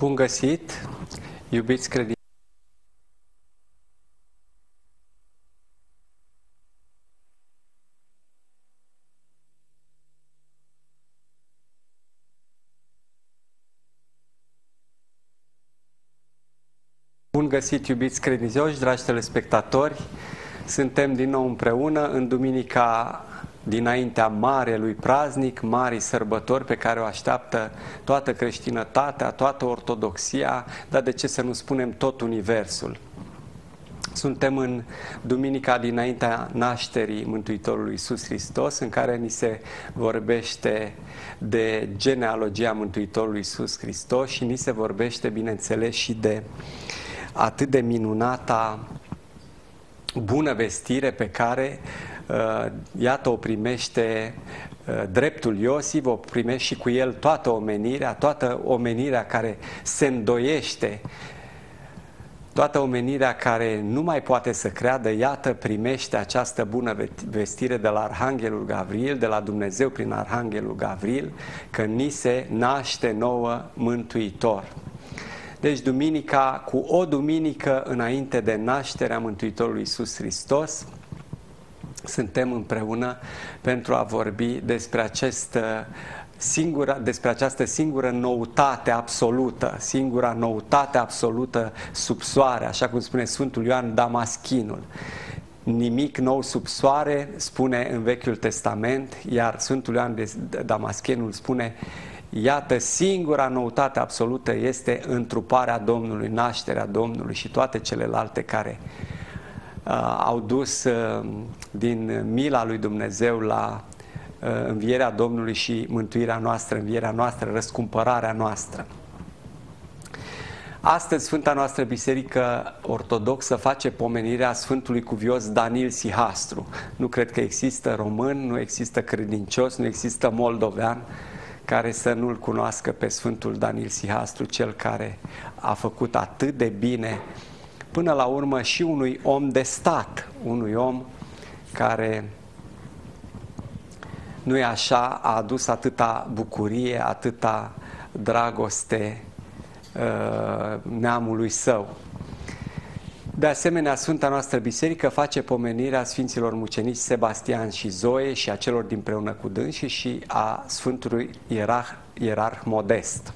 Bun găsit, iubiți credincioși! Bun găsit, iubiți credincioși, dragi telespectatori! Suntem din nou împreună în duminica dinaintea marelui praznic, marii sărbători pe care o așteaptă toată creștinătatea, toată ortodoxia, dar de ce să nu spunem tot universul. Suntem în duminica dinaintea nașterii Mântuitorului Iisus Hristos, în care ni se vorbește de genealogia Mântuitorului Iisus Hristos și ni se vorbește, bineînțeles, și de atât de minunata bună vestire pe care, iată, o primește dreptul Iosif, o primește și cu el toată omenirea care se îndoiește, toată omenirea care nu mai poate să creadă, iată, primește această bună vestire de la Arhanghelul Gavril, de la Dumnezeu prin Arhanghelul Gavril, că ni se naște nouă Mântuitor. Deci duminica, cu o duminică înainte de nașterea Mântuitorului Iisus Hristos, suntem împreună pentru a vorbi despre această singură noutate absolută, singura noutate absolută sub soare, așa cum spune Sfântul Ioan Damaschinul. Nimic nou sub soare, spune în Vechiul Testament, iar Sfântul Ioan Damaschinul spune: iată, singura noutate absolută este întruparea Domnului, nașterea Domnului și toate celelalte care au dus din mila lui Dumnezeu la învierea Domnului și mântuirea noastră, învierea noastră, răscumpărarea noastră. Astăzi Sfânta noastră Biserică Ortodoxă face pomenirea Sfântului Cuvios Danil Sihastru. Nu cred că există român, nu există credincios, nu există moldovean care să nu-l cunoască pe Sfântul Danil Sihastru, cel care a făcut atât de bine până la urmă și unui om de stat, unui om care, nu-i așa, a adus atâta bucurie, atâta dragoste neamului său. De asemenea, Sfânta noastră Biserică face pomenirea Sfinților Mucenici Sebastian și Zoe și a celor dinpreună cu dânsii și a Sfântului Ierarh Modest.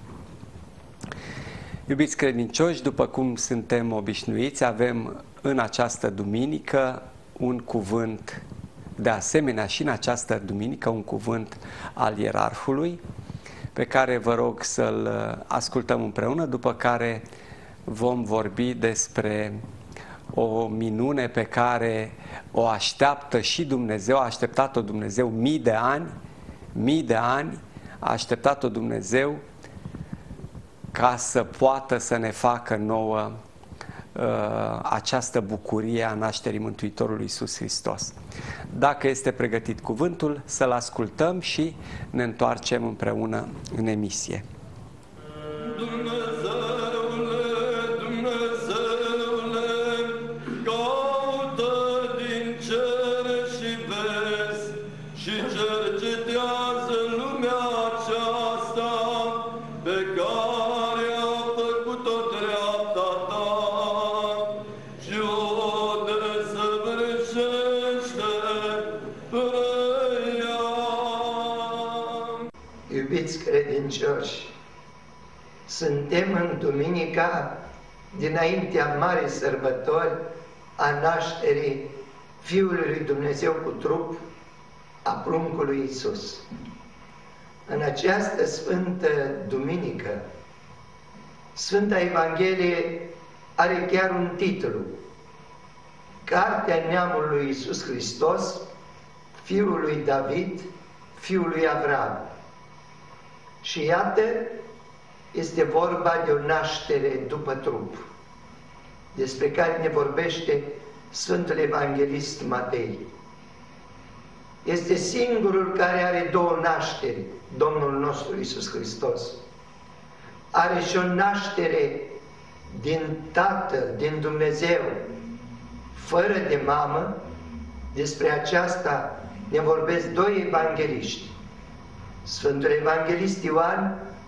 Iubiți credincioși, după cum suntem obișnuiți, avem în această duminică un cuvânt, de asemenea și în această duminică un cuvânt al Ierarhului, pe care vă rog să-l ascultăm împreună, după care vom vorbi despre o minune pe care o așteaptă și Dumnezeu, a așteptat-o Dumnezeu mii de ani, a așteptat-o Dumnezeu ca să poată să ne facă nouă această bucurie a nașterii Mântuitorului Iisus Hristos. Dacă este pregătit cuvântul, să-l ascultăm și ne întoarcem împreună în emisie. Iubiți credincioși, suntem în duminica dinaintea marii sărbători a nașterii Fiului lui Dumnezeu cu trup, a pruncului Iisus. În această sfântă duminică, Sfânta Evanghelie are chiar un titlu: Cartea neamului lui Iisus Hristos, Fiul lui David, Fiul lui Avram. Și iată, este vorba de o naștere după trup, despre care ne vorbește Sfântul Evanghelist Matei. Este singurul care are două nașteri, Domnul nostru Iisus Hristos. Are și o naștere din Tatăl, din Dumnezeu, fără de mamă. Despre aceasta ne vorbesc doi evangeliști, Sfântul Evanghelist Ioan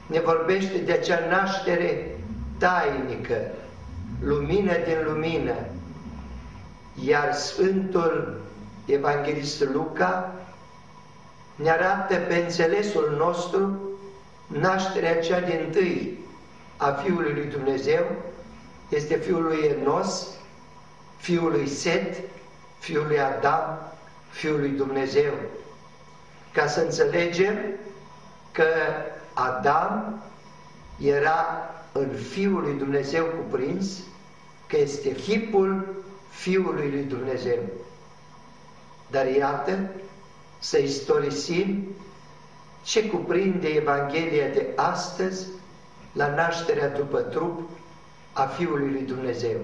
ne vorbește de acea naștere tainică, lumină din lumină, iar Sfântul Evanghelist Luca ne arată pe înțelesul nostru nașterea cea dintâi a Fiului lui Dumnezeu, este Fiul lui Enos, Fiul lui Set, Fiul lui Adam, Fiul lui Dumnezeu. Ca să înțelegem că Adam era în Fiul lui Dumnezeu cuprins, că este chipul Fiului lui Dumnezeu. Dar iată, să istorisim ce cuprinde Evanghelia de astăzi la nașterea după trup a Fiului lui Dumnezeu.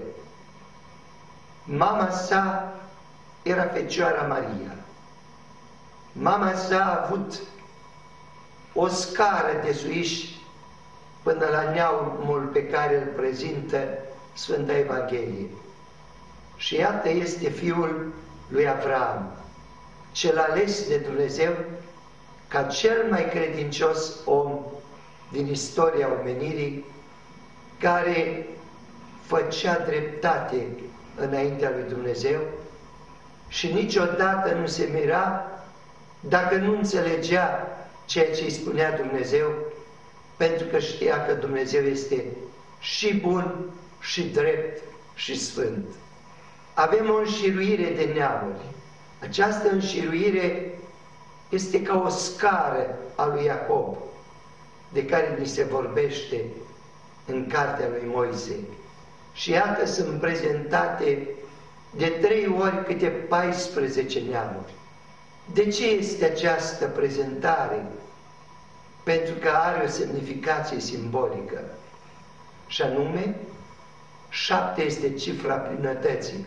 Mama sa era Fecioara Maria. Mama sa a avut o scară de suiș până la neamul pe care îl prezintă Sfânta Evanghelie. Și iată este fiul lui Avram, cel ales de Dumnezeu ca cel mai credincios om din istoria omenirii, care făcea dreptate înaintea lui Dumnezeu și niciodată nu se mira dacă nu înțelegea ceea ce îi spunea Dumnezeu, pentru că știa că Dumnezeu este și bun, și drept, și sfânt. Avem o înșiruire de neamuri. Această înșiruire este ca o scară a lui Iacob, de care ni se vorbește în cartea lui Moise. Și iată, sunt prezentate de 3 ori câte 14 neamuri. De ce este această prezentare? Pentru că are o semnificație simbolică. Și anume, 7 este cifra plinătății.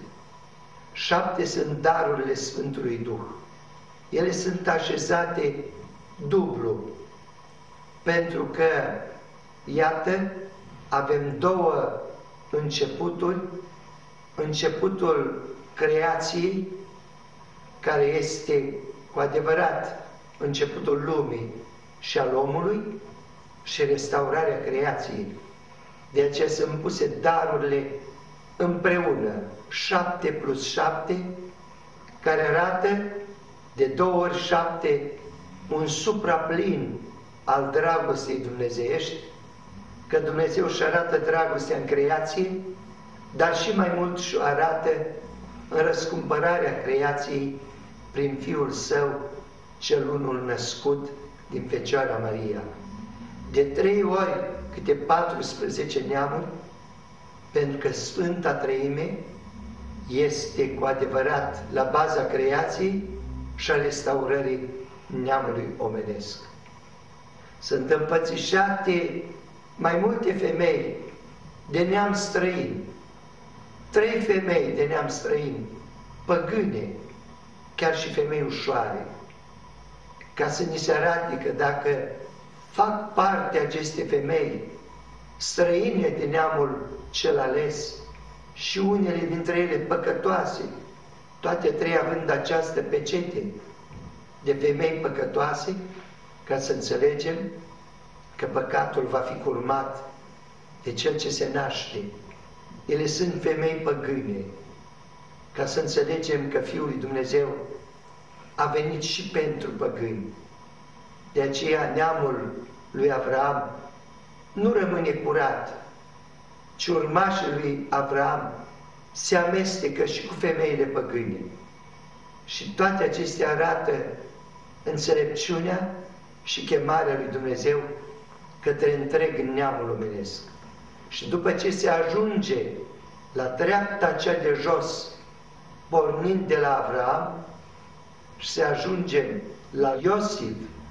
7 sunt darurile Sfântului Duh. Ele sunt așezate dublu, pentru că, iată, avem 2 începuturi, începutul creației, care este cu adevărat începutul lumii și al omului, și restaurarea creației. De aceea sunt puse darurile împreună, 7 plus 7, care arată de 2 ori 7 un supraplin al dragostei dumnezeiești, că Dumnezeu își arată dragostea în creație, dar și mai mult și-o arată în răscumpărarea creației prin Fiul Său, cel unul născut din Fecioara Maria. De 3 ori câte 14 neamuri, pentru că Sfânta Treime este cu adevărat la baza creației și a restaurării neamului omenesc. Sunt împățișate mai multe femei de neam străin, 3 femei de neam străin, păgâne, chiar și femei ușoare, ca să ni se arate că dacă fac parte aceste femei străine de neamul cel ales și unele dintre ele păcătoase, toate 3 având această pecete de femei păcătoase, ca să înțelegem că păcatul va fi curmat de cel ce se naște. Ele sunt femei păgâne, ca să înțelegem că Fiul lui Dumnezeu a venit și pentru păgâni. De aceea neamul lui Avram nu rămâne curat, ci urmașii lui Avram se amestecă și cu femeile păgâne. Și toate acestea arată înțelepciunea și chemarea lui Dumnezeu către întreg neamul omenesc. Și după ce se ajunge la treapta cea de jos, pornind de la Avram, și se ajunge la Iosif,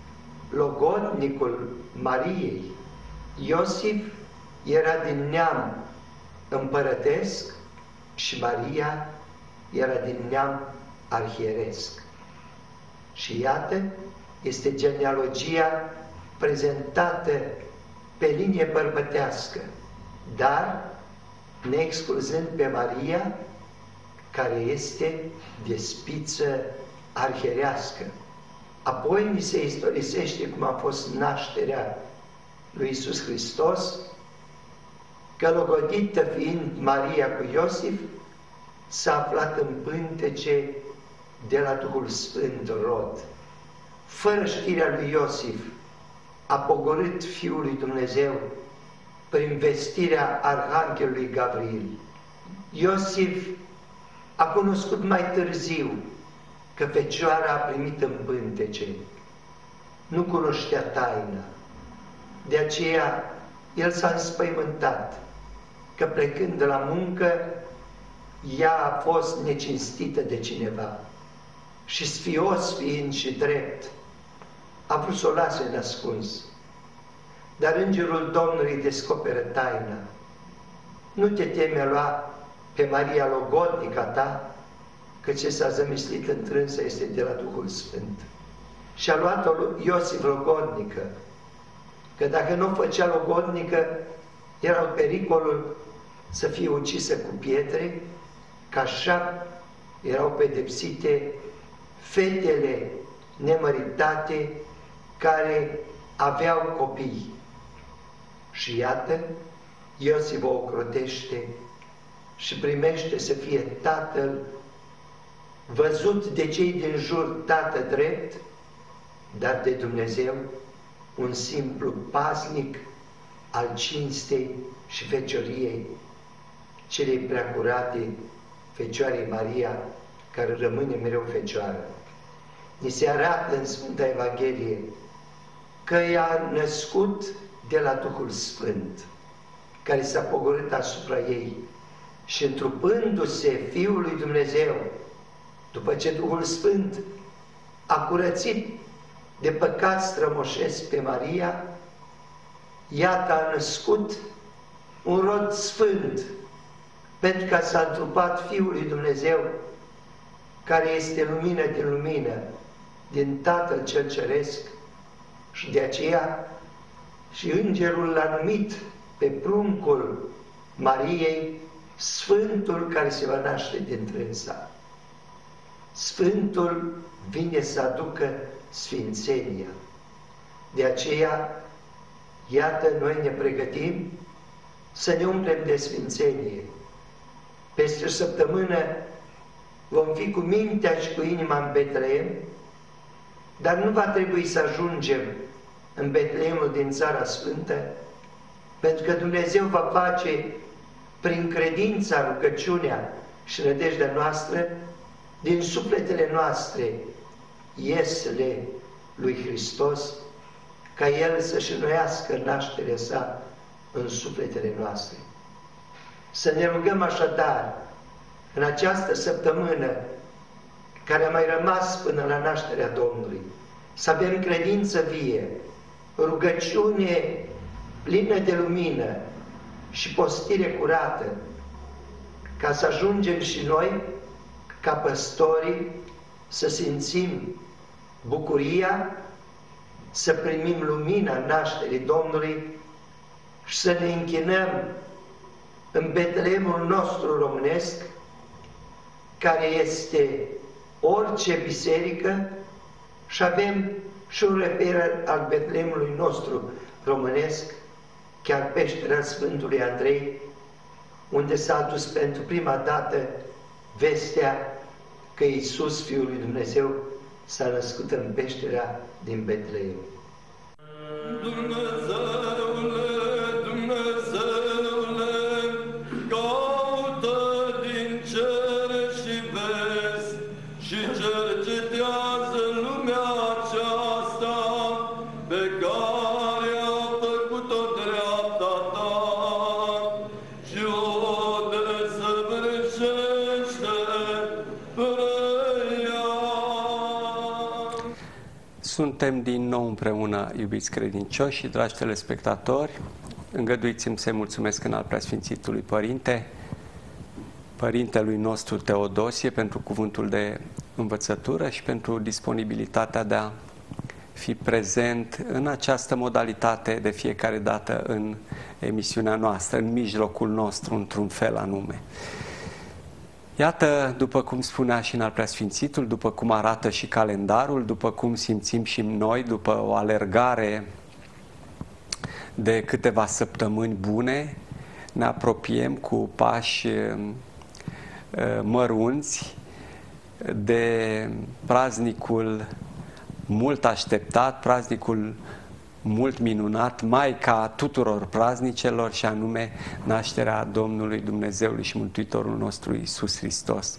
logodnicul Mariei. Iosif era din neam împărătesc și Maria era din neam arhieresc. Și iată, este genealogia prezentată pe linie bărbătească, dar ne excluzând pe Maria, care este de spiță arhierească. Apoi ni se istorisește cum a fost nașterea lui Iisus Hristos, că logodită fiind Maria cu Iosif, s-a aflat în pântece de la Duhul Sfânt rod. Fără știrea lui Iosif, a pogorât Fiul lui Dumnezeu prin vestirea Arhanghelului Gavril. Iosif a cunoscut mai târziu că Fecioara a primit în pântece. Nu cunoștea taina. De aceea el s-a înspăimântat că plecând de la muncă, ea a fost necinstită de cineva și sfios fiind și drept, a vrut să o lase în ascuns. Dar Îngerul Domnului descoperă taina. Nu te teme a lua pe Maria logodnica ta, că ce s-a zămislit întrânsă este de la Duhul Sfânt. Și a luat-o Iosif logodnică, că dacă nu o făcea logodnică, era pericolul să fie ucisă cu pietre, că așa erau pedepsite fetele nemăritate care aveau copii. Și iată, Iosif o ocrotește și primește să fie tatăl, văzut de cei din jur tată drept, dar de Dumnezeu un simplu paznic al cinstei și fecioriei celei preacurate Fecioarei Maria, care rămâne mereu Fecioară. Ni se arată în Sfânta Evanghelie că ea născut de la Duhul Sfânt, care s-a pogorât asupra ei și întrupându-se Fiul lui Dumnezeu, după ce Duhul Sfânt a curățit de păcat strămoșesc pe Maria, iată a născut un rod sfânt, pentru că s-a întrupat Fiul lui Dumnezeu, care este lumină din lumină, din Tatăl cel Ceresc, și de aceea și Îngerul l-a numit pe pruncul Mariei Sfântul care se va naște din trânsa. Sfântul vine să aducă sfințenia. De aceea, iată, noi ne pregătim să ne umplem de sfințenie. Peste o săptămână vom fi cu mintea și cu inima în Betleem, dar nu va trebui să ajungem în Betleemul din Țara Sfântă, pentru că Dumnezeu va face prin credința, rugăciunea și nădejdea noastră, din sufletele noastre, iesele lui Hristos, ca El să-și înnoiască nașterea sa în sufletele noastre. Să ne rugăm așadar, în această săptămână care a mai rămas până la nașterea Domnului, să avem credință vie, rugăciune plină de lumină și postire curată, ca să ajungem și noi, ca păstorii, să simțim bucuria, să primim lumina nașterii Domnului și să ne închinăm în Betleemul nostru românesc, care este orice biserică, și avem și un reper al Betleemului nostru românesc, chiar peștera Sfântului Andrei, unde s-a adus pentru prima dată vestea că Iisus, Fiul lui Dumnezeu, s-a născut în peștera din Betleem. Dumnezeule, Dumnezeule, caută din cer și vezi și cercetează lumea aceasta pe care a făcut-o dreapta ta și o desăvârșește fără ea. Suntem din nou împreună, iubiți credincioși și dragi telespectatori. Îngăduiți-mi să-i mulțumesc în al preasfințitului Părinte, Părintelui nostru Teodosie, pentru cuvântul de învățătură și pentru disponibilitatea de a fi prezent în această modalitate de fiecare dată în emisiunea noastră, în mijlocul nostru, într-un fel anume. Iată, după cum spunea și în al preasfințitul, după cum arată și calendarul, după cum simțim și noi, după o alergare de câteva săptămâni bune ne apropiem cu pași mărunți de praznicul mult așteptat, praznicul mult minunat, Maica tuturor praznicelor, și anume nașterea Domnului Dumnezeului și Mântuitorul nostru Iisus Hristos.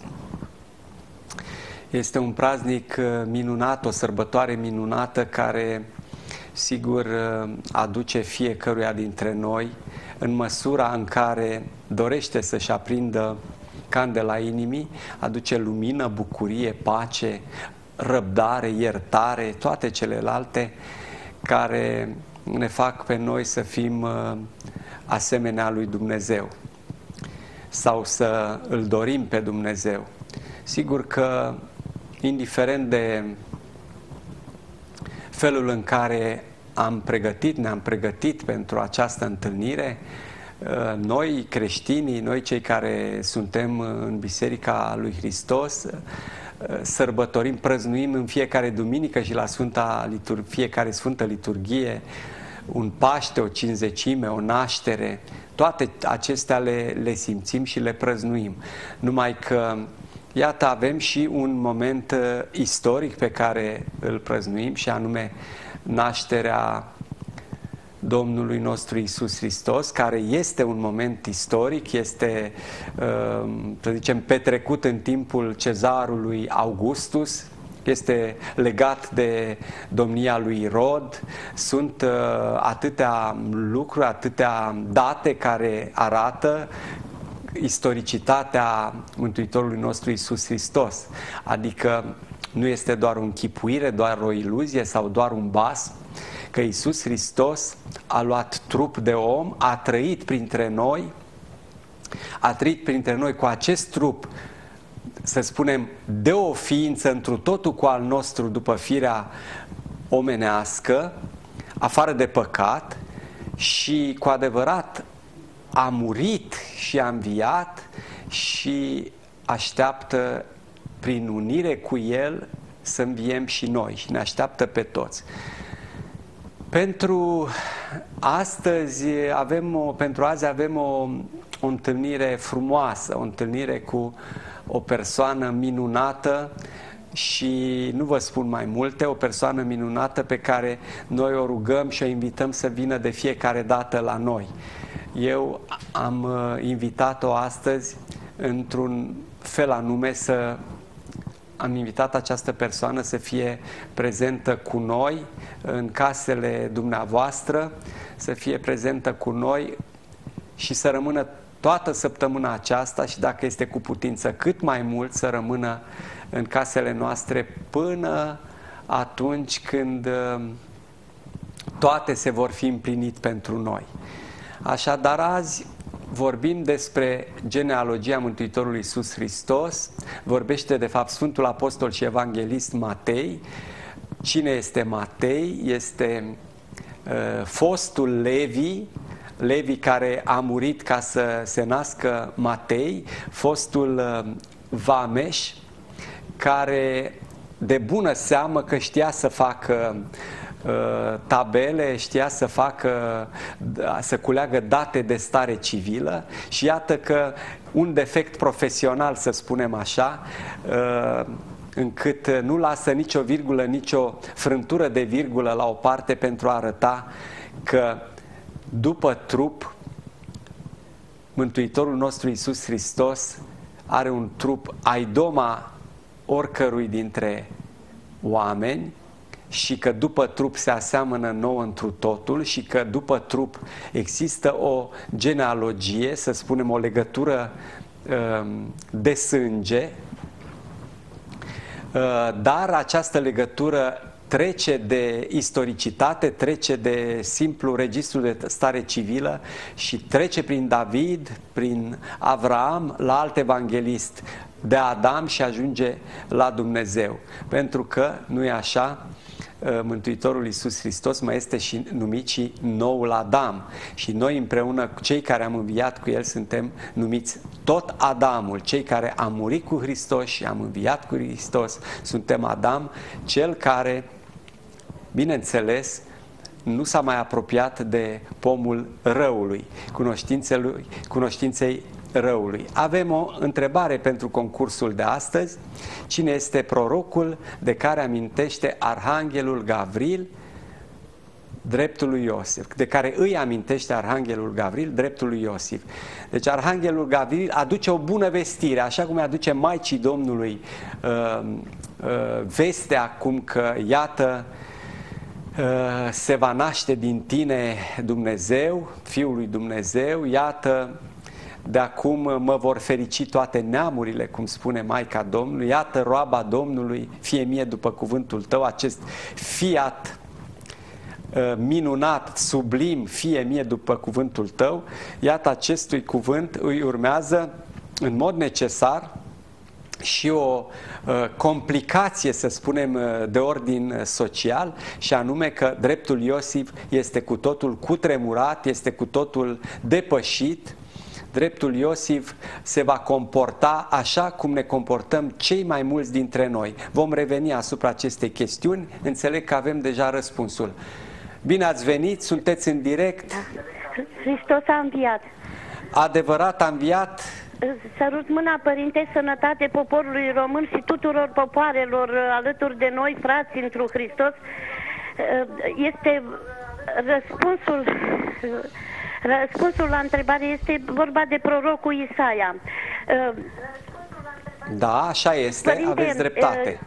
Este un praznic minunat, o sărbătoare minunată care, sigur, aduce fiecăruia dintre noi în măsura în care dorește să-și aprindă candela inimii, aduce lumină, bucurie, pace, răbdare, iertare, toate celelalte care ne fac pe noi să fim asemenea lui Dumnezeu sau să îl dorim pe Dumnezeu. Sigur că, indiferent de felul în care ne-am pregătit pentru această întâlnire, noi creștinii, noi cei care suntem în Biserica lui Hristos, sărbătorim, prăznuim în fiecare duminică și la fiecare Sfântă Liturghie un Paște, o Cincizecime, o naștere. Toate acestea le simțim și le prăznuim. Numai că, iată, avem și un moment istoric pe care îl prăznuim, și anume nașterea Domnului nostru Iisus Hristos, care este un moment istoric, este, să zicem, petrecut în timpul cezarului Augustus, este legat de domnia lui Irod. Sunt atâtea lucruri, atâtea date care arată istoricitatea Mântuitorului nostru Iisus Hristos. Adică nu este doar o închipuire, doar o iluzie sau doar un basm, că Iisus Hristos a luat trup de om, a trăit printre noi cu acest trup, să spunem, de o ființă întru totul cu al nostru după firea omenească, afară de păcat, și cu adevărat a murit și a înviat și așteaptă prin unire cu El să înviem și noi și ne așteaptă pe toți. Pentru azi avem o întâlnire frumoasă, o întâlnire cu o persoană minunată și nu vă spun mai multe, o persoană minunată pe care noi o rugăm și o invităm să vină de fiecare dată la noi. Eu am invitat-o astăzi într-un fel anume am invitat această persoană să fie prezentă cu noi în casele dumneavoastră, să fie prezentă cu noi și să rămână toată săptămâna aceasta și, dacă este cu putință, cât mai mult să rămână în casele noastre până atunci când toate se vor fi împlinit pentru noi. Așadar, azi vorbim despre genealogia Mântuitorului Iisus Hristos. Vorbește, de fapt, Sfântul Apostol și Evanghelist Matei. Cine este Matei? Este fostul Levi care a murit ca să se nască Matei, fostul vameș, care de bună seamă că știa să facă tabele, știa să culeagă date de stare civilă, și iată că un defect profesional, să spunem așa, încât nu lasă nicio virgulă, nicio frântură de virgulă la o parte pentru a arăta că după trup Mântuitorul nostru Iisus Hristos are un trup aidoma oricărui dintre oameni, și că după trup se aseamănă nouă întru totul, și că după trup există o genealogie, să spunem o legătură de sânge, dar această legătură trece de istoricitate, trece de simplu registru de stare civilă și trece prin David, prin Avraam, la alt evanghelist, de Adam, și ajunge la Dumnezeu. Pentru că, nu e așa, Mântuitorul Iisus Hristos mai este și numit și noul Adam. Și noi împreună cu cei care am înviat cu El suntem numiți tot Adamul. Cei care am murit cu Hristos și am înviat cu Hristos suntem Adam, cel care, bineînțeles, nu s-a mai apropiat de pomul răului, cunoștinței răului. Avem o întrebare pentru concursul de astăzi. Cine este prorocul de care amintește Arhanghelul Gavril dreptul lui Iosif? De care îi amintește Arhanghelul Gavril dreptul lui Iosif. Deci Arhanghelul Gavril aduce o bună vestire, așa cum aduce Maicii Domnului vestea acum că iată se va naște din tine Dumnezeu, Fiul lui Dumnezeu, iată de acum mă vor ferici toate neamurile, cum spune Maica Domnului, iată roaba Domnului, fie mie după cuvântul tău, acest fiat minunat, sublim, fie mie după cuvântul tău, iată acestui cuvânt îi urmează în mod necesar și o complicație, să spunem, de ordin social, și anume că dreptul Iosif este cu totul cutremurat, este cu totul depășit. Dreptul Iosif se va comporta așa cum ne comportăm cei mai mulți dintre noi. Vom reveni asupra acestei chestiuni, înțeleg că avem deja răspunsul. Bine ați venit, sunteți în direct. Hristos a înviat. Adevărat a înviat. Sărut mâna, Părinte, sănătate poporului român și tuturor popoarelor alături de noi, frați întru Hristos. Este răspunsul la întrebare, este vorba de prorocul Isaia. Da, așa este, Părinte, aveți dreptate.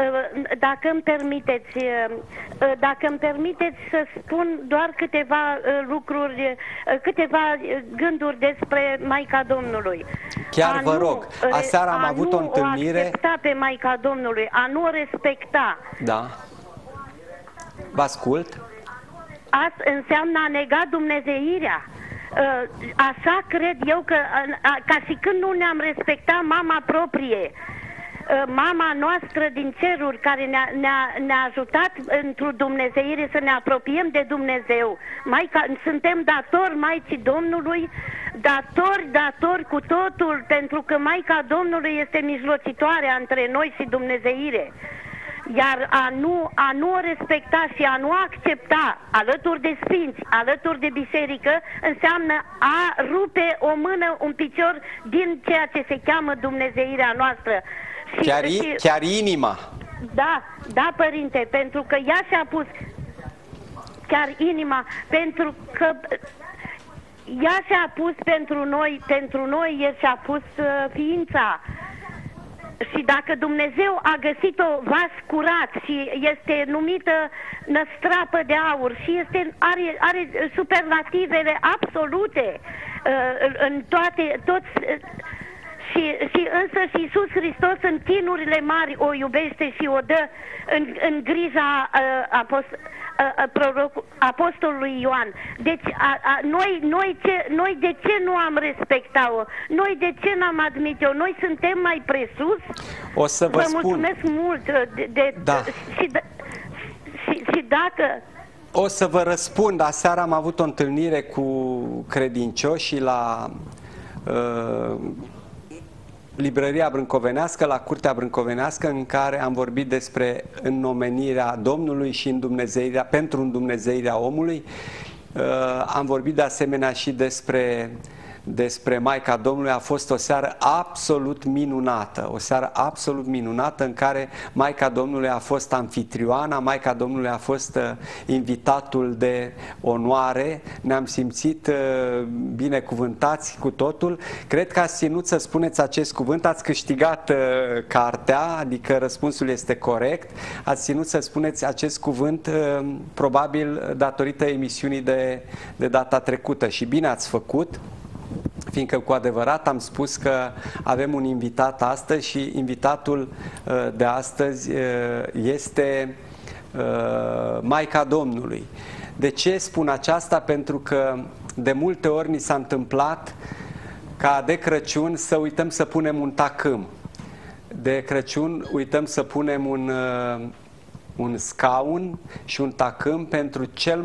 Dacă îmi permiteți să spun doar câteva lucruri, câteva gânduri despre Maica Domnului. Chiar vă rog, aseară am avut o întâlnire. A nu o accepta pe Maica Domnului, a nu o respecta. Da. Vă ascult. Asta înseamnă a nega dumnezeirea. Așa cred eu că, ca și când nu ne-am respectat mama proprie, mama noastră din ceruri, care ne-a ajutat într-o dumnezeire să ne apropiem de Dumnezeu. Suntem datori Maicii Domnului, datori cu totul, pentru că Maica Domnului este mijlocitoarea între noi și dumnezeire. Iar a nu o respecta și a nu accepta alături de sfinți, alături de biserică, înseamnă a rupe o mână, un picior din ceea ce se cheamă dumnezeirea noastră. Chiar inima. Da, Părinte, pentru că ea și-a pus, chiar inima, pentru că ea și-a pus pentru noi el și-a pus ființa. Și dacă Dumnezeu a găsit-o vas curat și este numită năstrapă de aur și are superlativele absolute în toți. Și însă și Iisus Hristos în chinurile mari o iubește și o dă în grija apostolului Ioan. Deci noi de ce nu am respectat-o? Noi de ce n-am admit-o? Noi suntem mai presus? O să vă spun. Mulțumesc mult. Și dacă... O să vă răspund. Aseară am avut o întâlnire cu credincioșii la Librăria Brâncovenească, la Curtea Brâncovenească, în care am vorbit despre înnomenirea Domnului și pentru îndumnezeirea omului. Am vorbit de asemenea și despre Maica Domnului. A fost o seară absolut minunată, o seară absolut minunată în care Maica Domnului a fost anfitrioana, Maica Domnului a fost invitatul de onoare, ne-am simțit binecuvântați cu totul. Cred că ați ținut să spuneți acest cuvânt, ați câștigat cartea, adică răspunsul este corect, ați ținut să spuneți acest cuvânt probabil datorită emisiunii de data trecută și bine ați făcut, fiindcă cu adevărat am spus că avem un invitat astăzi și invitatul de astăzi este Maica Domnului. De ce spun aceasta? Pentru că de multe ori ni s-a întâmplat ca de Crăciun să uităm să punem un tacâm. De Crăciun uităm să punem un scaun și un tacâm pentru cea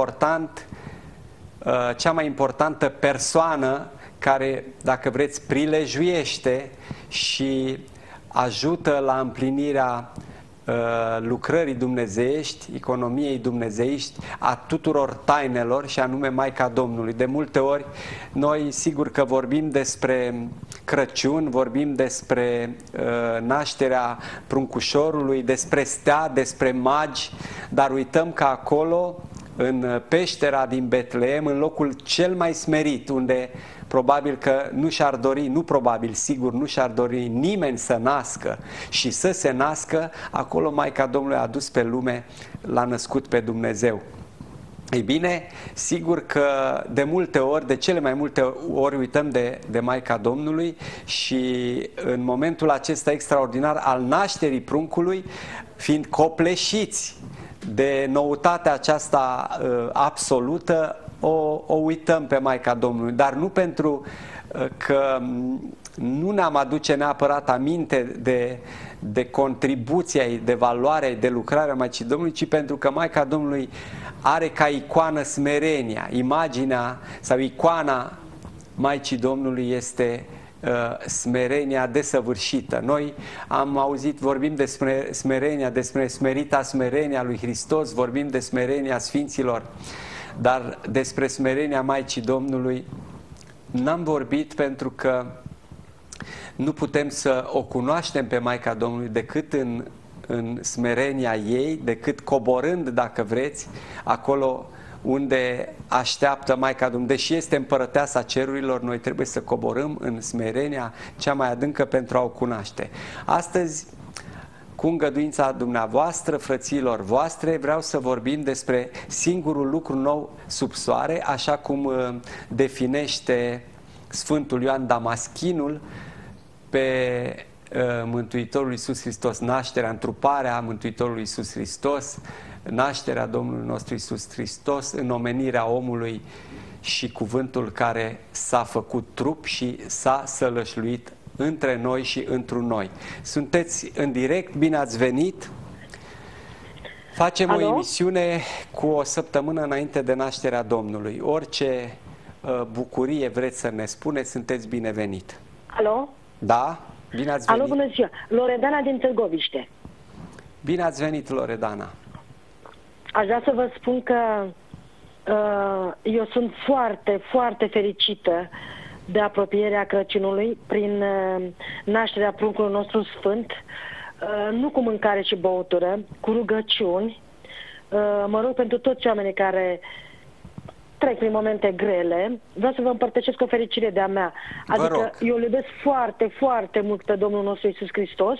mai importantă persoană care, dacă vreți, prilejuiește și ajută la împlinirea lucrării dumnezeiești, economiei dumnezeiești, a tuturor tainelor, și anume Maica Domnului. De multe ori noi sigur că vorbim despre Crăciun, vorbim despre nașterea pruncușorului, despre stea, despre magi, dar uităm că acolo, în peștera din Betleem, în locul cel mai smerit, unde probabil că nu și-ar dori, nu probabil, sigur, nu și-ar dori nimeni să nască și să se nască, acolo Maica Domnului a adus pe lume, l-a născut pe Dumnezeu. Ei bine, sigur că de multe ori, de cele mai multe ori uităm de Maica Domnului și în momentul acesta extraordinar al nașterii pruncului, fiind copleșiți de noutatea aceasta absolută, o uităm pe Maica Domnului, dar nu pentru că nu ne-am aduce neapărat aminte de contribuția ei, de valoarea ei, de lucrarea Maicii Domnului, ci pentru că Maica Domnului are ca icoană smerenia. Imaginea sau icoana Maicii Domnului este smerenia desăvârșită. Noi am auzit, vorbim despre smerenia, despre smerita smerenia lui Hristos, vorbim de smerenia Sfinților, dar despre smerenia Maicii Domnului n-am vorbit pentru că nu putem să o cunoaștem pe Maica Domnului decât în smerenia ei, decât coborând, dacă vreți, acolo unde așteaptă Maica Domnului. Deși este împărăteasa cerurilor, noi trebuie să coborâm în smerenia cea mai adâncă pentru a o cunoaște. Astăzi, cu îngăduința dumneavoastră, frăților voastre, vreau să vorbim despre singurul lucru nou sub soare, așa cum definește Sfântul Ioan Damaschinul pe Mântuitorul Iisus Hristos, nașterea, întruparea Mântuitorului Iisus Hristos, nașterea Domnului nostru Iisus Hristos, înnomenirea omului și cuvântul care s-a făcut trup și s-a sălășluit între noi și întru noi. Sunteți în direct, bine ați venit. Facem o emisiune cu o săptămână înainte de nașterea Domnului. Orice bucurie vreți să ne spuneți, sunteți binevenit. Alo? Da, bine ați venit. Alo, bună ziua. Loredana din Târgoviște. Bine ați venit, Loredana. Aș vrea să vă spun că eu sunt foarte, foarte fericită de apropierea Crăciunului prin nașterea pruncului nostru sfânt, nu cu mâncare și băutură, cu rugăciuni. Mă rog pentru toți oamenii care trec prin momente grele. Vreau să vă împărtășesc o fericire de-a mea. Adică eu îl iubesc foarte, foarte mult pe Domnul nostru Iisus Hristos.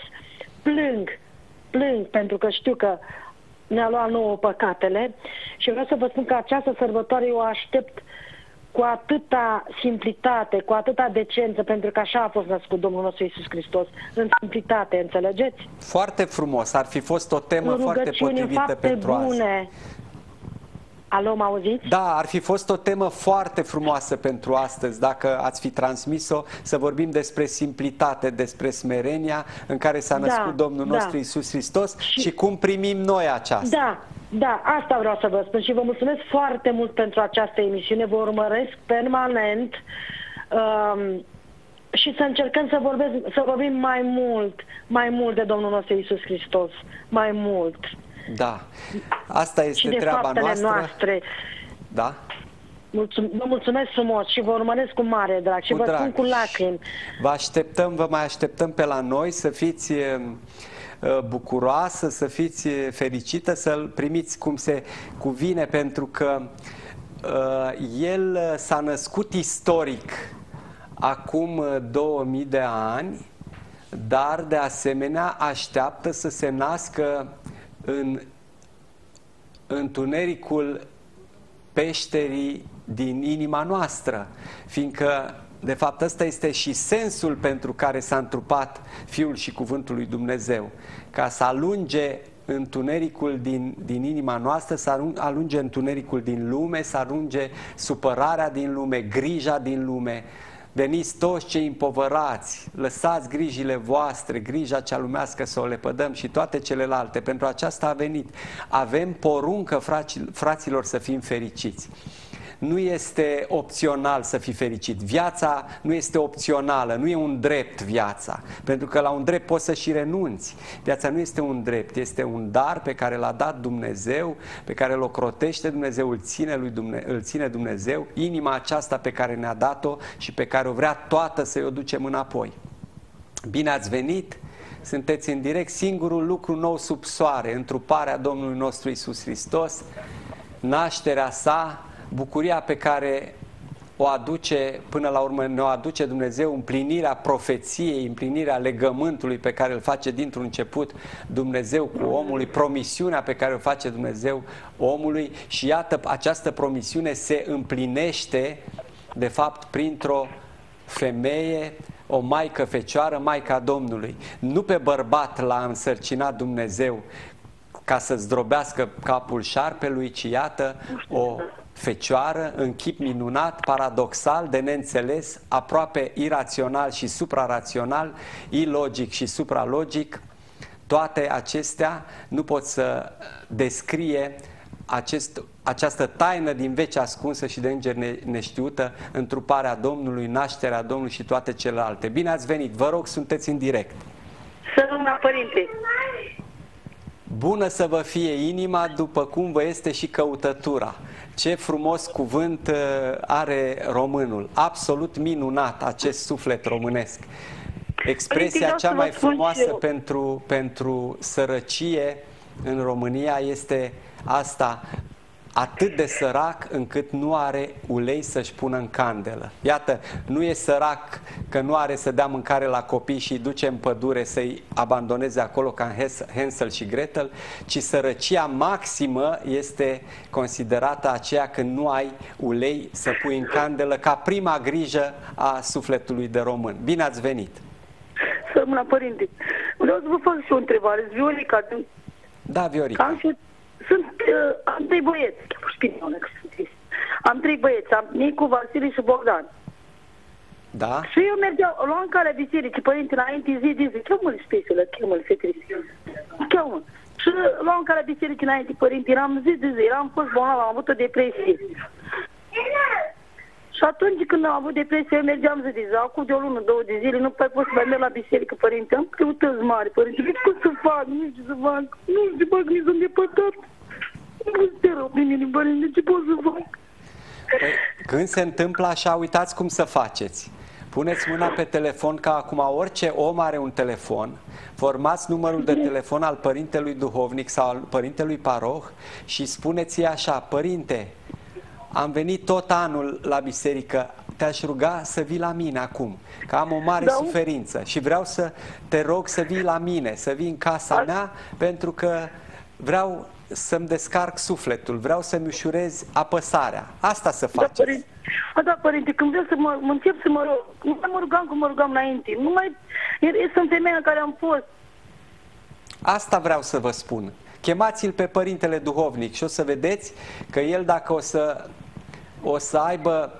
Plâng pentru că știu că ne-a luat nouă păcatele și vreau să vă spun că această sărbătoare eu o aștept cu atâta simplitate, cu atâta decență, pentru că așa a fost născut Domnul nostru Iisus Hristos, în simplitate, înțelegeți? Foarte frumos, ar fi fost o temă foarte potrivită pentru bune. Azi. Alo, mă auziți? Da, ar fi fost o temă foarte frumoasă pentru astăzi, dacă ați fi transmis-o, să vorbim despre simplitate, despre smerenia în care s-a născut Domnul nostru Iisus Hristos și cum primim noi aceasta. Da, asta vreau să vă spun și vă mulțumesc foarte mult pentru această emisiune, vă urmăresc permanent și să încercăm să vorbim mai mult de Domnul nostru Iisus Hristos, mai mult. Da, asta este treaba noastră. Da. Vă mulțumesc frumos și vă urmăresc cu mare drag și vă spun cu lacrimi. Vă mai așteptăm pe la noi, să fiți bucuroasă, să fiți fericită, să-L primiți cum se cuvine, pentru că El s-a născut istoric acum 2000 de ani, dar de asemenea așteaptă să se nască în întunericul peșterii din inima noastră, fiindcă de fapt ăsta este și sensul pentru care s-a întrupat Fiul și Cuvântul lui Dumnezeu, ca să alunge întunericul din inima noastră, să alunge întunericul din lume, să alunge supărarea din lume, grija din lume. Veniți toți cei împovărați, lăsați grijile voastre, grija cea lumească să o lepădăm și toate celelalte. Pentru aceasta a venit. Avem poruncă, fraților, să fim fericiți. nu este opțional să fii fericit. Viața nu este opțională, nu e un drept viața. Pentru că la un drept poți să și renunți. Viața nu este un drept, este un dar pe care l-a dat Dumnezeu, pe care îl ocrotește Dumnezeu, îl ține Dumnezeu, inima aceasta pe care ne-a dat-o și pe care o vrea toată să-i o ducem înapoi. Bine ați venit! Sunteți în direct. Singurul lucru nou sub soare, întruparea Domnului nostru Iisus Hristos, nașterea sa, bucuria pe care o aduce, până la urmă ne-o aduce Dumnezeu, împlinirea profeției, împlinirea legământului pe care îl face dintr-un început Dumnezeu cu omului, promisiunea pe care o face Dumnezeu omului și iată, această promisiune se împlinește de fapt printr-o femeie, o maică fecioară, Maica Domnului. Nu pe bărbat l-a însărcinat Dumnezeu ca să zdrobească capul șarpelui, ci iată o fecioară în chip minunat, paradoxal, de neînțeles, aproape irațional și suprarațional, ilogic și supralogic. Toate acestea nu pot să descrie această taină din veci ascunsă și de îngeri neștiută, întruparea Domnului, nașterea Domnului și toate celelalte. Bine ați venit! Vă rog, sunteți în direct. Să rămână, Părinte! Bună să vă fie inima, după cum vă este și căutătura. Ce frumos cuvânt are românul. Absolut minunat acest suflet românesc. Expresia cea mai frumoasă pentru sărăcie în România este asta: atât de sărac încât nu are ulei să-și pună în candelă. Iată, nu e sărac că nu are să dea mâncare la copii și îi duce în pădure să-i abandoneze acolo ca Hansel și Gretel, ci sărăcia maximă este considerată aceea când nu ai ulei să pui în candelă, ca prima grijă a sufletului de român. Bine ați venit! Să rămână, Părinte! Vreau să vă fac și o întrebare. Viorica. Da, Viorica. Am 3 băieți, am 3 băieți, am Nicu, Vasile și Bogdan. Da? Și eu luam calea bisericii, Părinte, înainte zi de zi, cheamă-l specială, cheamă-l fetele, cheamă. Și luam calea bisericii înainte, Părinte, eram zi de zi, eram fost bolnav, am avut o depresie. Și atunci când am avut depresie, eu mergeam zi de zi, acum de o lună, 2 de zile, nu pot să mai merg la biserică, Părinte, am greutăți mari, Părinte, nu știu cum să fac, nu știu ce să fac, nu știu, bă, nici sunt depătat. Nu te rog pe mine, Părinte, ce pot să fac? Păi, când se întâmplă așa, uitați cum să faceți. Puneți mâna pe telefon, ca acum orice om are un telefon, formați numărul de telefon al părintelui duhovnic sau al părintelui paroh și spuneți-i așa: Părinte, am venit tot anul la biserică, te-aș ruga să vii la mine acum, că am o mare suferință și vreau să te rog să vii la mine, să vii în casa mea, pentru că vreau să-mi descarc sufletul, vreau să-mi ușurez apăsarea. Asta să faceți. Da, Părinte, da, Părinte, când vreau să mă încep să mă rog, nu mai mă rugam cum mă rugam înainte, nu mai sunt femeia în care am fost. Asta vreau să vă spun. Chemați-l pe părintele duhovnic și o să vedeți că el, dacă o să aibă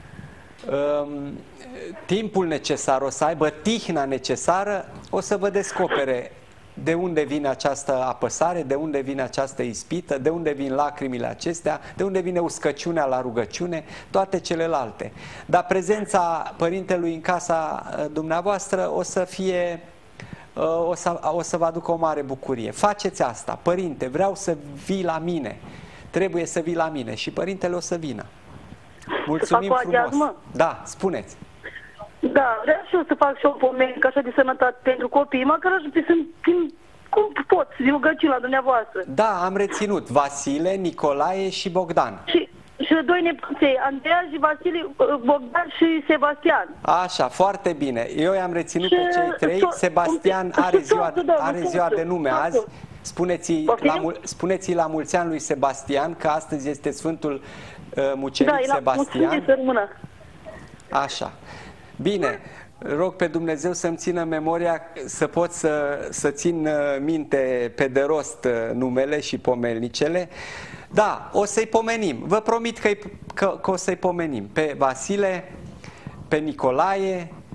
timpul necesar, o să aibă tihna necesară, o să vă descopere de unde vine această apăsare, de unde vine această ispită, de unde vin lacrimile acestea, de unde vine uscăciunea la rugăciune, toate celelalte. Dar prezența părintelui în casa dumneavoastră o să fie... O să vă aducă o mare bucurie. Faceți asta. Părinte, vreau să vii la mine. Trebuie să vii la mine. Și părintele o să vină. Mulțumim frumos. Da, spuneți. Da, vreau și eu să fac și o pomenică așa de sănătate pentru copii, măcar așa cum pot, să rugăciuni la dumneavoastră. Da, am reținut. Vasile, Nicolae și Bogdan. Și 2 nepoței, Andreea și Vasile, Bogdan și Sebastian. Așa, foarte bine. Eu i-am reținut pe cei 3. Sebastian are ziua de nume azi. Spuneți-i la mulți ani lui Sebastian, că astăzi este Sfântul Mucenic Sebastian. Așa. Bine. Rog pe Dumnezeu să-mi țină memoria, să pot să țin minte pe de rost numele și pomelnicele. Da, o să-i pomenim. Vă promit că o să-i pomenim. Pe Vasile, pe Nicolae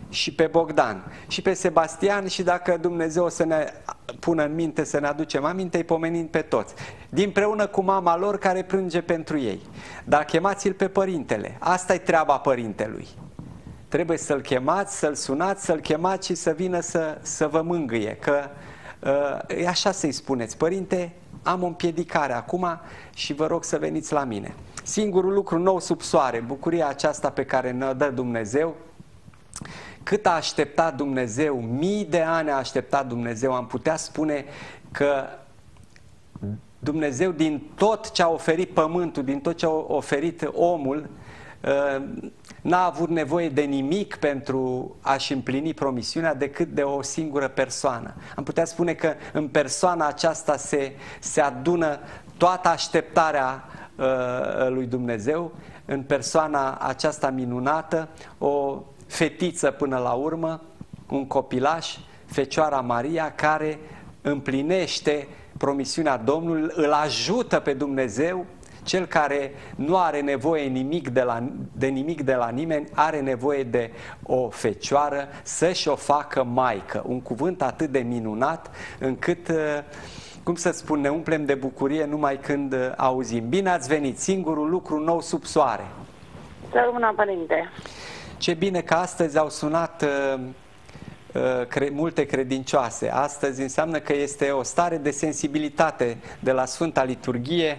și pe Bogdan și pe Sebastian și dacă Dumnezeu o să ne pună în minte să ne aducem aminte, îi pomenind pe toți. Dinpreună cu mama lor care plânge pentru ei. Dar chemați-l pe părintele. Asta e treaba părintelui. Trebuie să-l chemați, să-l sunați, să-l chemați și să vină să vă mângâie. Că e așa să-i spuneți: părinte, am o împiedicare acum și vă rog să veniți la mine. Singurul lucru nou sub soare, bucuria aceasta pe care ne-o dă Dumnezeu, cât a așteptat Dumnezeu, mii de ani a așteptat Dumnezeu, am putea spune că Dumnezeu din tot ce a oferit pământul, din tot ce a oferit omul, n-a avut nevoie de nimic pentru a-și împlini promisiunea decât de o singură persoană. Am putea spune că în persoana aceasta se adună toată așteptarea lui Dumnezeu, în persoana aceasta minunată, o fetiță până la urmă, un copilaș, Fecioara Maria, care împlinește promisiunea Domnului, îl ajută pe Dumnezeu. Cel care nu are nevoie de nimic de la nimeni, are nevoie de o fecioară să-și o facă maică. Un cuvânt atât de minunat încât, cum să spun, ne umplem de bucurie numai când auzim. Bine ați venit! Singurul lucru nou sub soare. Să rămână, părinte! Ce bine că astăzi au sunat multe credincioase. Astăzi înseamnă că este o stare de sensibilitate de la Sfânta Liturghie.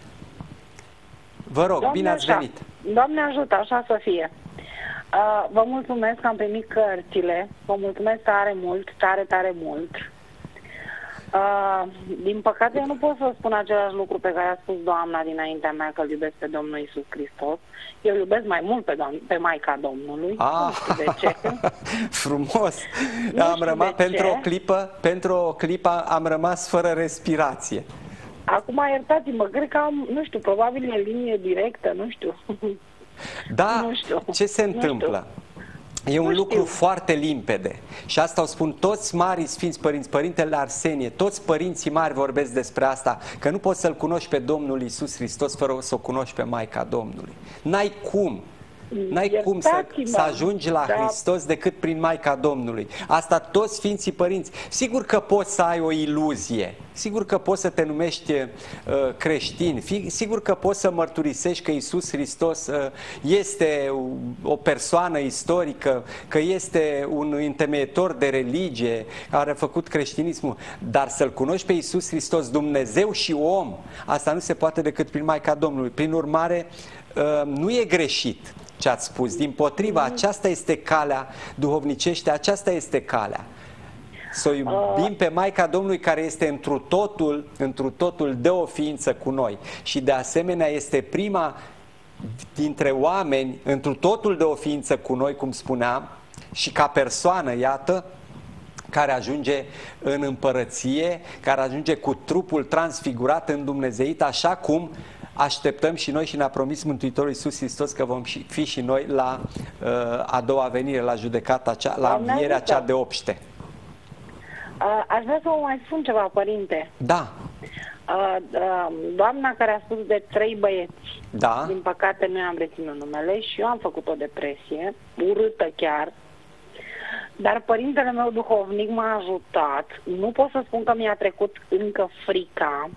Vă rog, Doamne, bine ați venit! Doamne ajută, așa să fie! Vă mulțumesc că am primit cărțile, vă mulțumesc tare mult, tare mult. Din păcate eu nu pot să spun același lucru pe care a spus doamna dinaintea mea, că îl iubesc pe Domnul Iisus Hristos. Eu iubesc mai mult pe Maica Domnului. Nu știu de ce. Frumos! Am rămas pentru o clipă am rămas fără respirație. Acum, iertați-mă, cred că am, nu știu, probabil în linie directă, nu știu. Da, nu știu. Ce se întâmplă? E un lucru foarte limpede și asta o spun toți marii sfinți părinți, Părintele Arsenie, toți părinții mari vorbesc despre asta, că nu poți să-L cunoști pe Domnul Iisus Hristos fără să o cunoști pe Maica Domnului. N-ai cum. N-ai cum să ajungi la Hristos decât prin Maica Domnului. Asta toți Sfinții Părinți. Sigur că poți să ai o iluzie, sigur că poți să te numești creștin, sigur că poți să mărturisești că Iisus Hristos este o persoană istorică, că este un întemeietor de religie, care a făcut creștinismul, dar să-L cunoști pe Iisus Hristos, Dumnezeu și om, asta nu se poate decât prin Maica Domnului. Prin urmare, nu e greșit ce ați spus. Dimpotrivă, aceasta este calea duhovnicește, aceasta este calea. Să o iubim pe Maica Domnului, care este întru totul de o ființă cu noi. Și de asemenea este prima dintre oameni, întru totul de o ființă cu noi, cum spuneam, și ca persoană, iată, care ajunge în împărăție, care ajunge cu trupul transfigurat, îndumnezeit, așa cum așteptăm și noi și ne-a promis Mântuitorul Iisus Hristos că vom fi și noi la a doua venire, la judecata, la învierea cea de obște. Aș vrea să vă mai spun ceva, părinte. Da. Doamna care a spus de 3 băieți, da. Din păcate nu i-am reținut numele și eu am făcut o depresie, urâtă chiar, dar părintele meu duhovnic m-a ajutat. Nu pot să spun că mi-a trecut încă frica.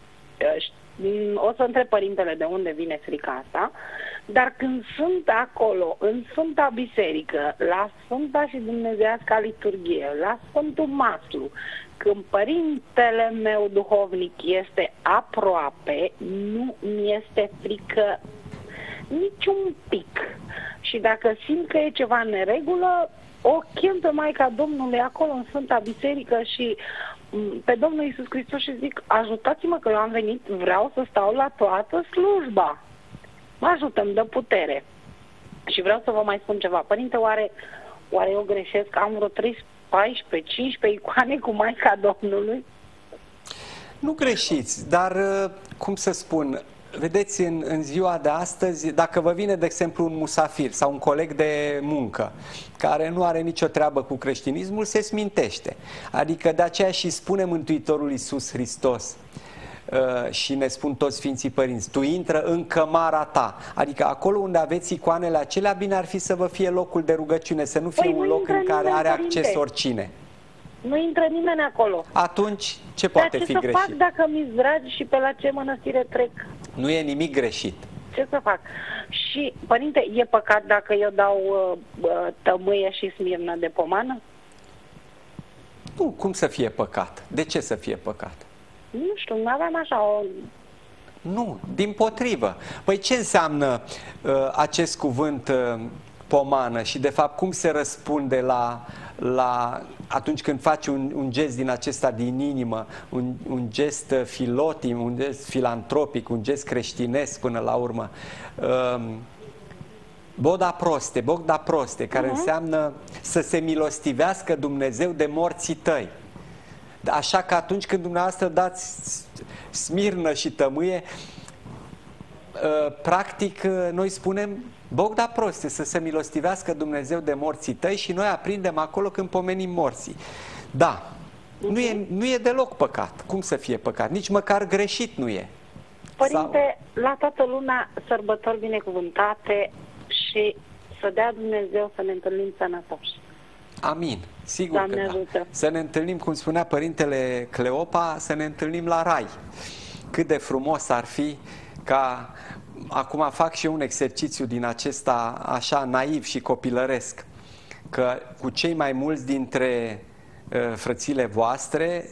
O să întreb părintele de unde vine frica asta, dar când sunt acolo, în Sfânta Biserică, la Sfânta și Dumnezeiasca Liturghie, la Sfântul Maslu, când părintele meu duhovnic este aproape, nu mi este frică niciun pic. Și dacă simt că e ceva în neregulă, o chem pe Maica Domnului acolo în Sfânta Biserică și pe Domnul Iisus Hristos și zic: ajutați-mă că eu am venit, vreau să stau la toată slujba. Mă ajută, îmi dă putere. Și vreau să vă mai spun ceva. Părinte, oare eu greșesc? Am vreo 14, 15 icoane cu Maica Domnului? Nu greșiți, dar cum să spun, vedeți, în ziua de astăzi, dacă vă vine, de exemplu, un musafir sau un coleg de muncă care nu are nicio treabă cu creștinismul, se smintește. Adică de aceea și spune Mântuitorul Iisus Hristos: și ne spun toți Sfinții Părinți, tu intră în cămara ta, adică acolo unde aveți icoanele acelea, bine ar fi să vă fie locul de rugăciune, să nu fie un loc în care are acces oricine. Nu intră nimeni acolo. Atunci, ce poate fi greșit? Ce să fac dacă mi-s dragi și pe la ce mănăstire trec? Nu e nimic greșit. Ce să fac? Și, părinte, e păcat dacă eu dau tămâie și smirnă de pomană? Nu, cum să fie păcat? De ce să fie păcat? Nu știu, nu aveam așa o... Nu, dimpotrivă. Păi ce înseamnă acest cuvânt pomană și de fapt cum se răspunde la atunci când faci un gest din acesta din inimă, un gest filotim, un gest filantropic, un gest creștinesc până la urmă. Boda proste, care înseamnă să se milostivească Dumnezeu de morții tăi. Așa că atunci când dumneavoastră dați smirnă și tămâie, practic noi spunem Bogda proste, să se milostivească Dumnezeu de morții tăi și noi aprindem acolo când pomenim morții. Da, nu e deloc păcat. Cum să fie păcat? Nici măcar greșit nu e. Părinte, la toată lumea sărbători binecuvântate și să dea Dumnezeu să ne întâlnim sănătoși. Amin. Sigur Doamne că ajută. Da. Să ne întâlnim, cum spunea Părintele Cleopa, să ne întâlnim la rai. Cât de frumos ar fi ca... Acum fac și eu un exercițiu din acesta așa naiv și copilăresc, că cu cei mai mulți dintre frățile voastre,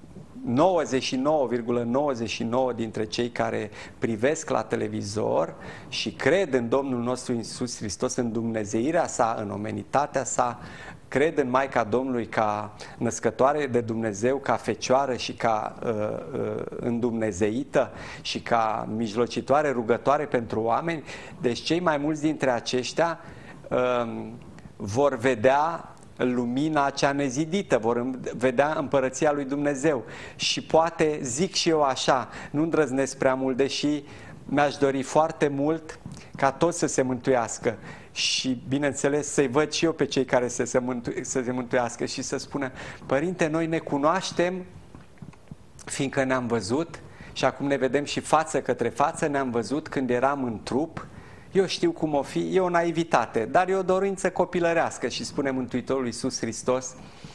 99,99 dintre cei care privesc la televizor și cred în Domnul nostru Iisus Hristos, în dumnezeirea sa, în omenitatea sa, cred în Maica Domnului ca născătoare de Dumnezeu, ca fecioară și ca îndumnezeită și ca mijlocitoare rugătoare pentru oameni. Deci cei mai mulți dintre aceștia vor vedea lumina cea nezidită, vor vedea împărăția lui Dumnezeu. Și poate, zic și eu așa, nu îndrăznesc prea mult, deși mi-aș dori foarte mult ca toți să se mântuiască și, bineînțeles, să-i văd și eu pe cei care să se mântuiască și să spună: Părinte, noi ne cunoaștem fiindcă ne-am văzut și acum ne vedem și față către față, ne-am văzut când eram în trup. Eu știu cum o fi, e o naivitate, dar e o dorință copilărească și spune Mântuitorul Iisus Hristos: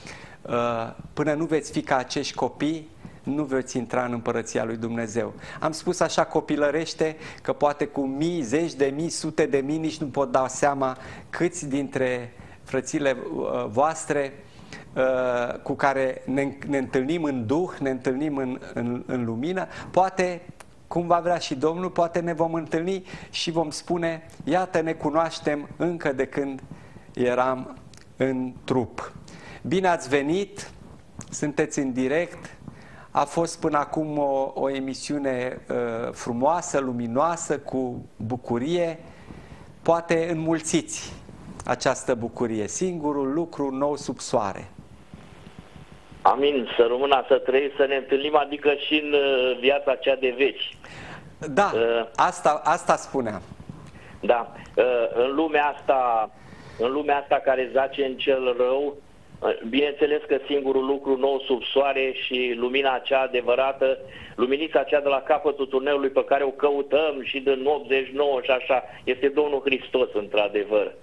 până nu veți fi ca acești copii, nu veți intra în împărăția lui Dumnezeu. Am spus așa copilărește că poate cu mii, zeci de mii, sute de mii nici nu pot da seama câți dintre frățile voastre cu care ne întâlnim în duh, ne întâlnim în lumină, poate, cum va vrea și Domnul, poate ne vom întâlni și vom spune: iată, ne cunoaștem încă de când eram în trup. Bine ați venit, sunteți în direct. A fost până acum o emisiune frumoasă, luminoasă, cu bucurie. Poate înmulțiți această bucurie. Singurul lucru nou sub soare. Amin, să rămână, să trăiți, să ne întâlnim, adică și în viața cea de veci. Da, asta spuneam. Da, în lumea asta care zace în cel rău, bineînțeles că singurul lucru nou sub soare și lumina acea adevărată, luminița aceea de la capătul tuneului pe care o căutăm și din 89 și așa, este Domnul Hristos, într-adevăr.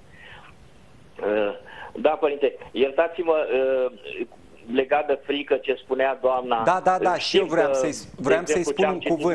Da, Părinte, iertați-mă, legat de frică ce spunea doamna. Da, și eu vreau să-i spun un cuvânt.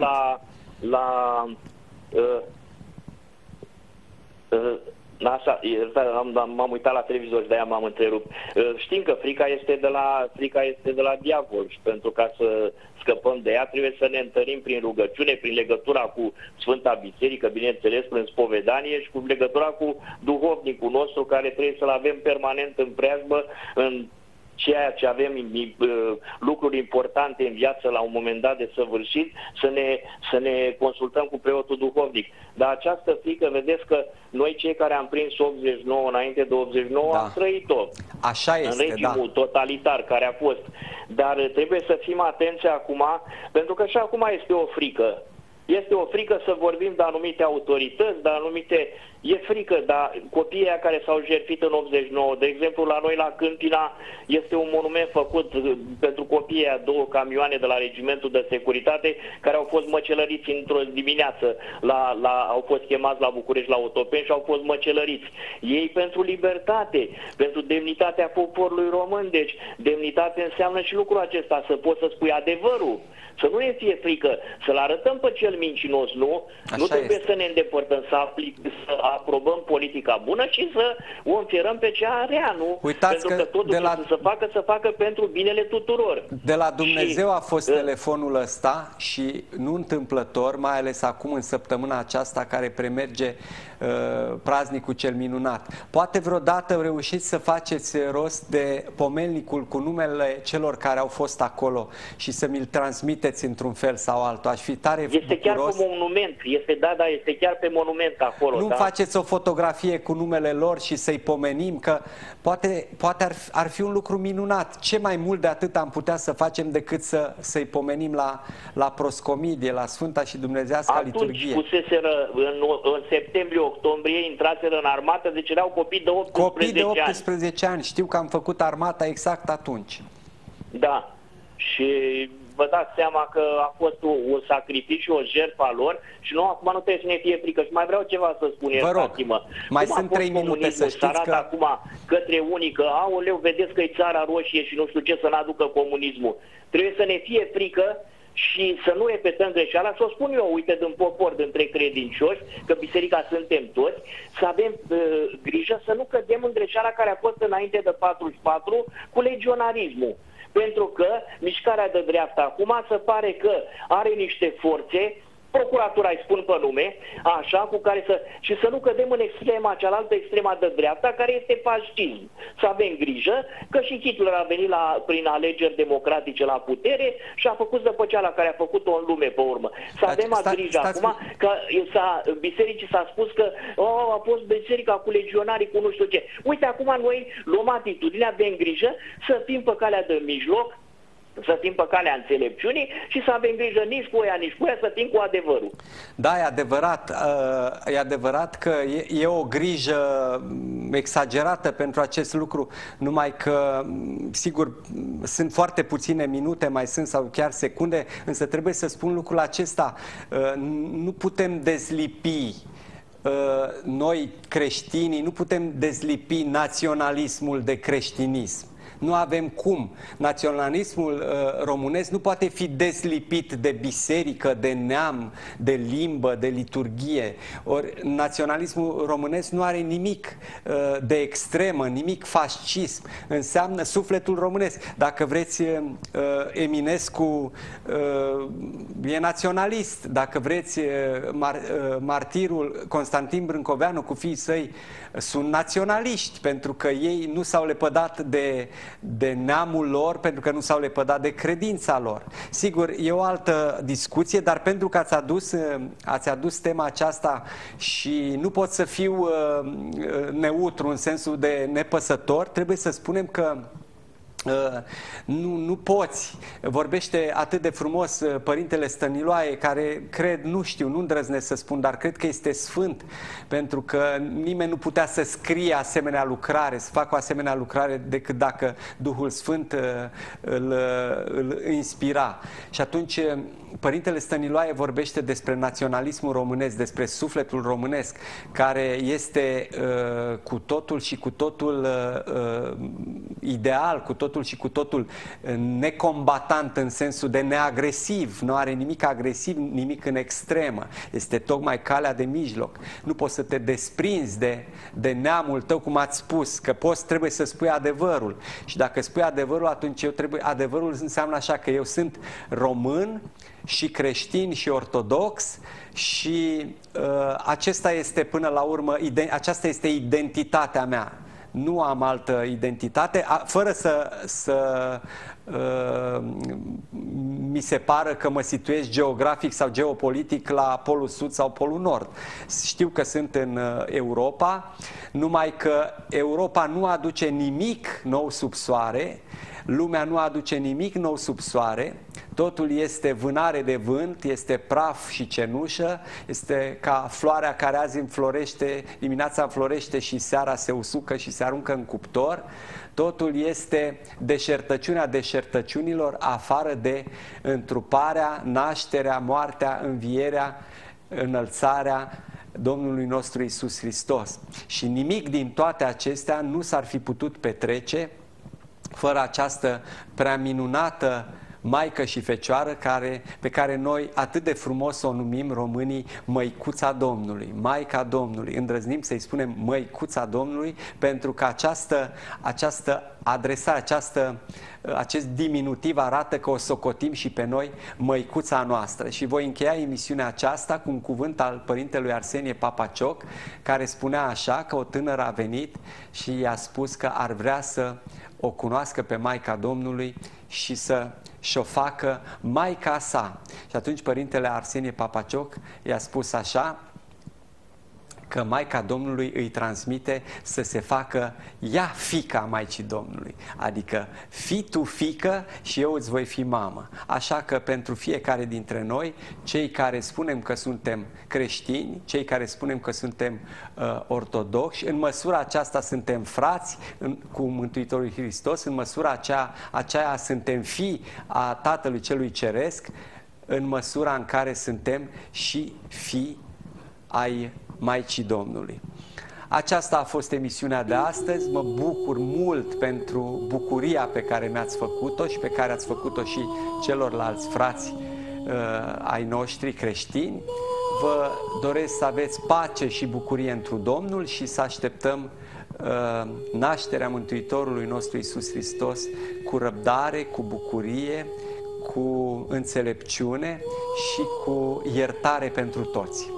Așa, m-am uitat la televizor și de-aia m-am întrerupt. Știm că frica este de la diavol și pentru ca să scăpăm de ea trebuie să ne întărim prin rugăciune, prin legătura cu Sfânta Biserică, bineînțeles prin spovedanie și cu legătura cu duhovnicul nostru, care trebuie să-l avem permanent în preajmă, în ceea ce avem lucruri importante în viață la un moment dat de săvârșit, să ne consultăm cu preotul duhovnic. Dar această frică, vedeți că noi cei care am prins 89, înainte de 89, am trăit-o. Așa este, în regimul totalitar care a fost. Dar trebuie să fim atenți acum, pentru că și acum este o frică. Este o frică să vorbim de anumite autorități, de anumite E frică, dar copiii aia care s-au jertfit în 89, de exemplu, la noi la Câmpina este un monument făcut pentru copiii aia, 2 camioane de la Regimentul de Securitate care au fost măcelăriți într-o dimineață, au fost chemați la București la Otopeni și au fost măcelăriți. Ei pentru libertate, pentru demnitatea poporului român, deci demnitate înseamnă și lucrul acesta, să poți să spui adevărul. Să nu ne fie frică, să-l arătăm pe cel mincinos, nu? Așa nu trebuie este. să ne îndepărtăm, să aprobăm politica bună și să o înfierăm pe cea rea, nu? Uitați pentru că totul de la... să facă pentru binele tuturor. De la Dumnezeu a fost și... telefonul ăsta și nu întâmplător, mai ales acum în săptămâna aceasta care premerge praznicul cel minunat. Poate vreodată reușiți să faceți rost de pomelnicul cu numele celor care au fost acolo și să mi-l transmiteți într-un fel sau altul. Aș fi tare este bucuros. Chiar pe monument, este chiar pe monument acolo. Nu da? faceți o fotografie cu numele lor și să-i pomenim, că poate ar fi un lucru minunat. Ce mai mult de atât am putea să facem decât să-i pomenim la proscomidie, la Sfânta și Dumnezeiasca Liturghie. Atunci puseseră în septembrie-octombrie, intraseră în armată, deci erau copii de 18 ani. Copii de 18 ani. Știu că am făcut armata exact atunci. Da. Și vă dați seama că a fost un sacrificiu, o jertfă a lor și nu, acum nu trebuie să ne fie frică. Și mai vreau ceva să spun, iertați-mă. Mai sunt 3 minute să știți că... acum către unii că, aoleu, vedeți că e țara roșie și nu știu ce să n-aducă comunismul. Trebuie să ne fie frică și să nu repetăm greșeala, să o spun eu, uite, din popor, dintre credincioși, că biserica suntem toți, să avem grijă să nu cădem în greșeala care a fost înainte de 44 cu legionarismul. Pentru că mișcarea de dreapta acum se pare că are niște forțe, procuratura îi spun pe nume, așa, cu care și să nu cădem în extrema, cealaltă extrema de dreapta, care este fascism. Să avem grijă că și Hitler a venit prin alegeri democratice la putere și a făcut zăpăceala care a făcut-o în lume pe urmă. Să avem grijă acum că bisericii s-a spus că a fost biserica cu legionarii, cu nu știu ce. Uite, acum noi luăm atitudine, avem grijă să fim pe calea de mijloc, să fim pe calea înțelepciunii și să avem grijă nici cu ea, nici cu ea, să fim cu adevărul. Da, e adevărat că e o grijă exagerată pentru acest lucru, numai că, sigur, sunt foarte puține minute, mai sunt sau chiar secunde, însă trebuie să spun lucrul acesta. Nu putem dezlipi noi creștinii, nu putem dezlipi naționalismul de creștinism. Nu avem cum. Naționalismul românesc nu poate fi deslipit de biserică, de neam, de limbă, de liturghie. Ori naționalismul românesc nu are nimic de extremă, nimic fascism. Înseamnă sufletul românesc. Dacă vreți, Eminescu e naționalist. Dacă vreți, martirul Constantin Brâncoveanu cu fiii săi sunt naționaliști, pentru că ei nu s-au lepădat de neamul lor, pentru că nu s-au lepădat de credința lor. Sigur, e o altă discuție, dar pentru că ați adus tema aceasta și nu pot să fiu neutru în sensul de nepăsător, trebuie să spunem că nu poți. Vorbește atât de frumos Părintele Stăniloae, care cred, nu știu, nu îndrăznesc să spun, dar cred că este sfânt, pentru că nimeni nu putea să scrie asemenea lucrare, să facă o asemenea lucrare decât dacă Duhul Sfânt îl inspira. Și atunci Părintele Stăniloae vorbește despre naționalismul românesc, despre sufletul românesc, care este cu totul și cu totul ideal, cu totul și cu totul necombatant în sensul de neagresiv. Nu are nimic agresiv, nimic în extremă. Este tocmai calea de mijloc. Nu poți să te desprinzi de neamul tău, cum ați spus, că trebuie să spui adevărul. Și dacă spui adevărul, atunci adevărul înseamnă așa, că eu sunt român și creștin și ortodox și acesta este până la urmă, aceasta este identitatea mea. Nu am altă identitate, fără să mi se pară că mă situez geografic sau geopolitic la polul sud sau polul nord. Știu că sunt în Europa, numai că Europa nu aduce nimic nou sub soare, lumea nu aduce nimic nou sub soare, Totul este vânare de vânt, este praf și cenușă, este ca floarea care azi înflorește, dimineața înflorește și seara se usucă și se aruncă în cuptor. Totul este deșertăciunea deșertăciunilor, afară de întruparea, nașterea, moartea, învierea, înălțarea Domnului nostru Iisus Hristos. Și nimic din toate acestea nu s-ar fi putut petrece fără această prea minunată Maică și Fecioară pe care noi atât de frumos o numim românii Măicuța Domnului, Maica Domnului. Îndrăznim să-i spunem Măicuța Domnului pentru că această adresare, acest diminutiv arată că o socotim și pe noi Măicuța noastră. Și voi încheia emisiunea aceasta cu un cuvânt al Părintelui Arsenie Papacioc, care spunea așa, că o tânără a venit și i-a spus că ar vrea să o cunoască pe Maica Domnului și și-o facă maica sa. Și atunci Părintele Arsenie Papacioc i-a spus așa, că Maica Domnului îi transmite să se facă ea fiica Maicii Domnului. Adică fii tu fiică și eu îți voi fi mamă. Așa că pentru fiecare dintre noi, cei care spunem că suntem creștini, cei care spunem că suntem ortodoxi, în măsura aceasta suntem frați cu Mântuitorul Hristos, în măsura aceea suntem fii a Tatălui Celui Ceresc, în măsura în care suntem și fii ai Maicii Domnului. Aceasta a fost emisiunea de astăzi. Mă bucur mult pentru bucuria pe care mi-ați făcut-o și pe care ați făcut-o și celorlalți frați ai noștri creștini. Vă doresc să aveți pace și bucurie întru Domnul și să așteptăm nașterea Mântuitorului nostru Iisus Hristos cu răbdare, cu bucurie, cu înțelepciune și cu iertare pentru toți.